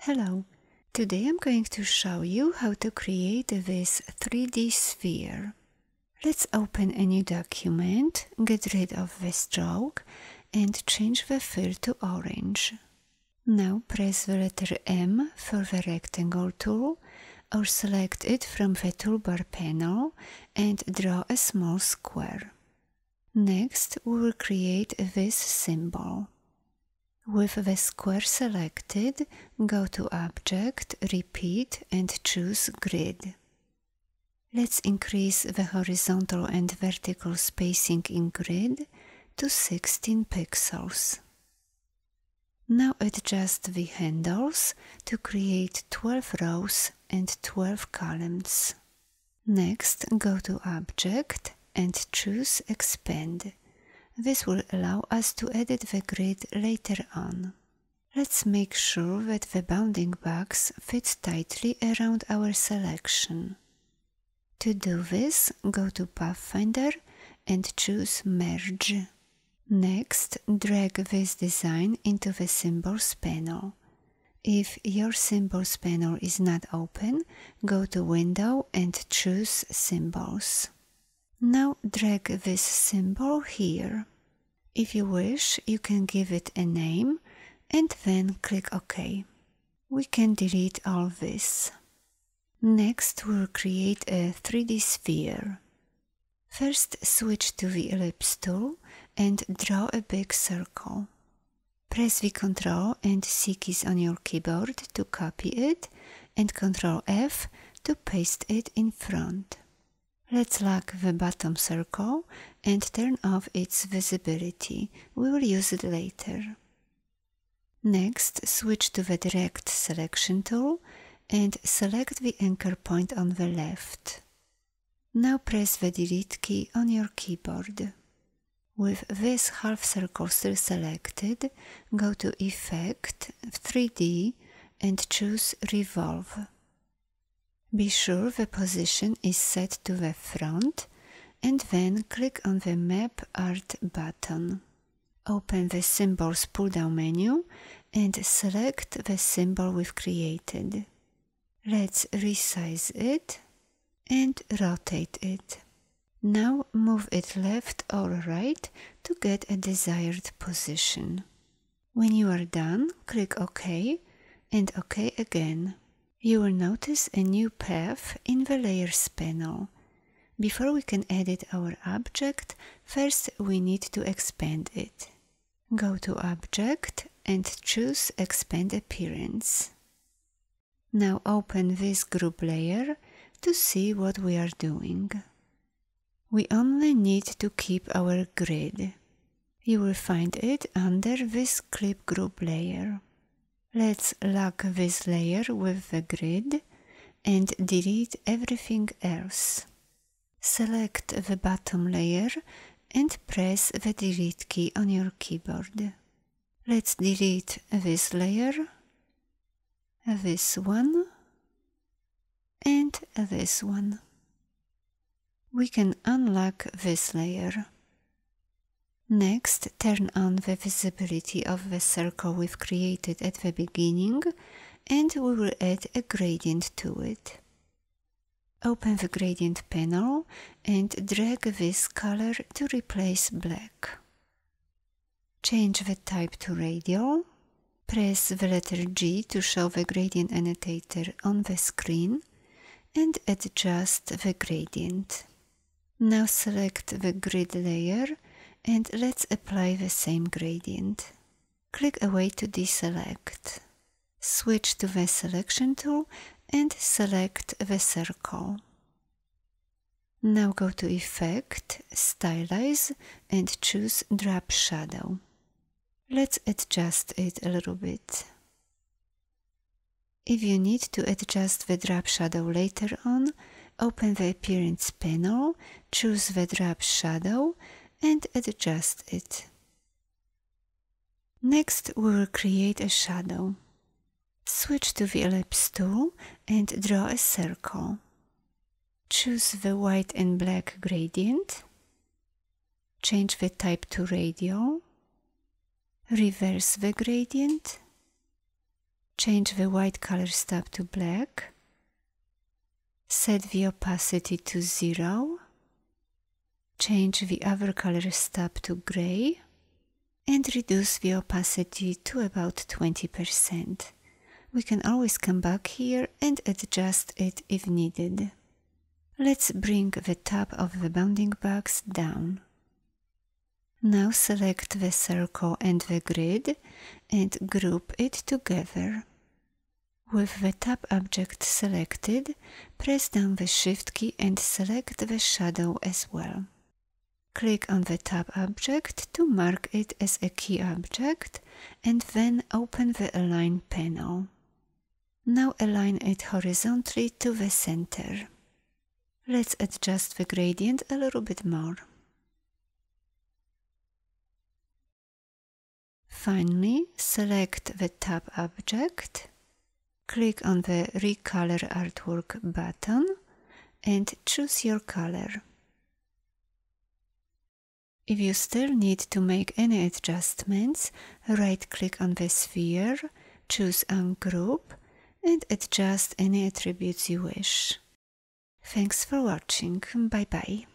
Hello, today I'm going to show you how to create this 3D sphere. Let's open a new document, get rid of the stroke and change the fill to orange. Now press the letter M for the rectangle tool or select it from the toolbar panel and draw a small square. Next we will create this symbol. With the square selected, go to Object, Repeat and choose Grid. Let's increase the horizontal and vertical spacing in Grid to 16 pixels. Now adjust the handles to create 12 rows and 12 columns. Next, go to Object and choose Expand. This will allow us to edit the grid later on. Let's make sure that the bounding box fits tightly around our selection. To do this, go to Pathfinder and choose Merge. Next, drag this design into the Symbols panel. If your Symbols panel is not open, go to Window and choose Symbols. Now drag this symbol here. If you wish, you can give it a name and then click OK. We can delete all this. Next, we'll create a 3D sphere. First, switch to the ellipse tool and draw a big circle. Press the Ctrl and C keys on your keyboard to copy it and Ctrl F to paste it in front. Let's lock the bottom circle and turn off its visibility. We will use it later. Next, switch to the Direct Selection tool and select the anchor point on the left. Now press the Delete key on your keyboard. With this half circle still selected, go to Effect, 3D and choose Revolve. Be sure the position is set to the front and then click on the Map Art button. Open the Symbols pull-down menu and select the symbol we've created. Let's resize it and rotate it. Now move it left or right to get a desired position. When you are done, click OK and OK again. You will notice a new path in the Layers panel. Before we can edit our object, first we need to expand it. Go to Object and choose Expand Appearance. Now open this group layer to see what we are doing. We only need to keep our grid. You will find it under this Clip Group layer. Let's lock this layer with the grid and delete everything else. Select the bottom layer and press the Delete key on your keyboard. Let's delete this layer, this one, and this one. We can unlock this layer. Next, turn on the visibility of the circle we've created at the beginning and we will add a gradient to it. Open the Gradient panel and drag this color to replace black. Change the type to Radial. Press the letter G to show the gradient annotator on the screen and adjust the gradient. Now select the grid layer and let's apply the same gradient. Click away to deselect. Switch to the Selection tool and select the circle. Now go to Effect, Stylize and choose Drop Shadow. Let's adjust it a little bit. If you need to adjust the drop shadow later on, open the Appearance panel, choose the Drop Shadow and adjust it. Next, we will create a shadow. Switch to the Ellipse tool and draw a circle. Choose the white and black gradient. Change the type to Radial. Reverse the gradient Change the white color stub to black. Set the opacity to 0. Change the other color stub to gray. And reduce the opacity to about 20%. We can always come back here and adjust it if needed. Let's bring the top of the bounding box down. Now select the circle and the grid and group it together. With the top object selected, press down the Shift key and select the shadow as well. Click on the top object to mark it as a key object and then open the Align panel. Now align it horizontally to the center. Let's adjust the gradient a little bit more. Finally, select the top object, click on the Recolor Artwork button and choose your color. If you still need to make any adjustments, right-click on the sphere, choose Ungroup, and adjust any attributes you wish. Thanks for watching. Bye bye.